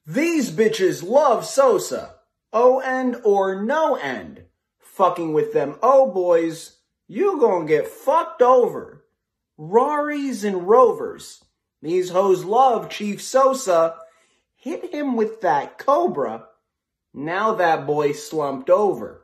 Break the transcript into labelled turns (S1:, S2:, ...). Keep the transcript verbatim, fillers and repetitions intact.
S1: These bitches love Sosa. O end or no end. Fucking with them oh boys, you gonna get fucked over. Raris and Rovers. These hoes love Chief Sosa. Hit him with that cobra. Now that boy slumped over.